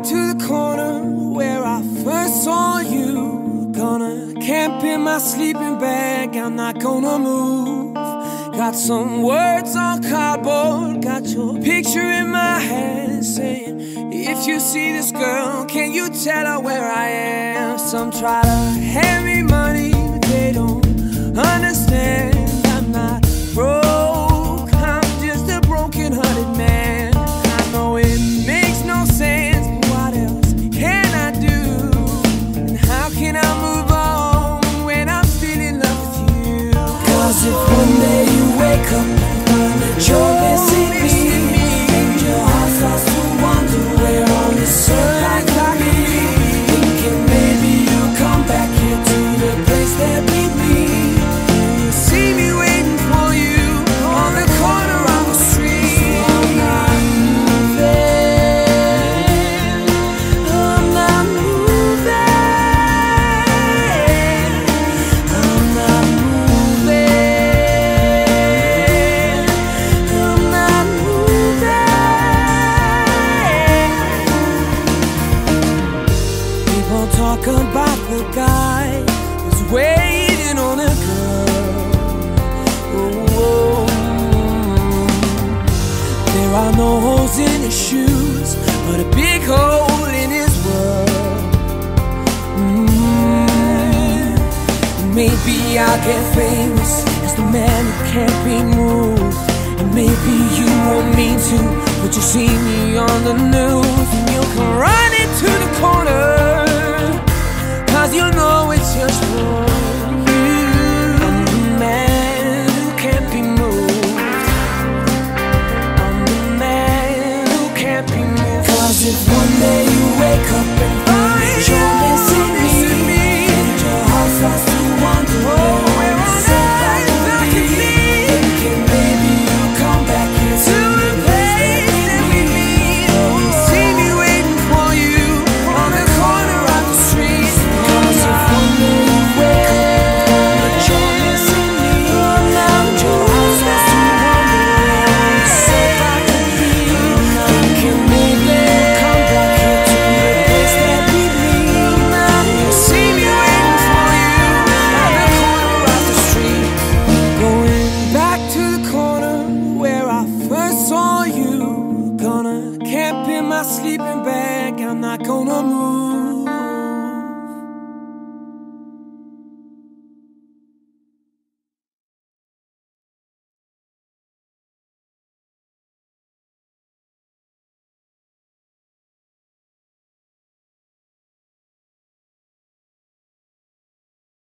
to the corner where I first saw you. Gonna camp in my sleeping bag, I'm not gonna move. Got some words on cardboard, got your picture in my hand, saying, if you see this girl, can you tell her where I am? Some try to hand me money, but they don't understand. I'm not broke, I'm just a broken-hearted man. I know it makes no sense, but what else can I do? And how can I move on when I'm still in love with you? 'Cause if one day you wake up and find that you're missing me, and your heart starts to wonder where all this sunlight can be, thinking maybe you'll come back here to the place that we meet. You see me waiting for you on the corner of the street. So I'm not moving, I'm not moving, I'm not moving, I'm not moving. People talk about the guy who's waiting on a girl. Oh, there are no holes in his shoes, but a big hole in his world. Maybe I'll get famous as the man who can't be moved, and maybe you won't mean to, but you see me on the news, and you'll come running to the corner, 'cause you know it's your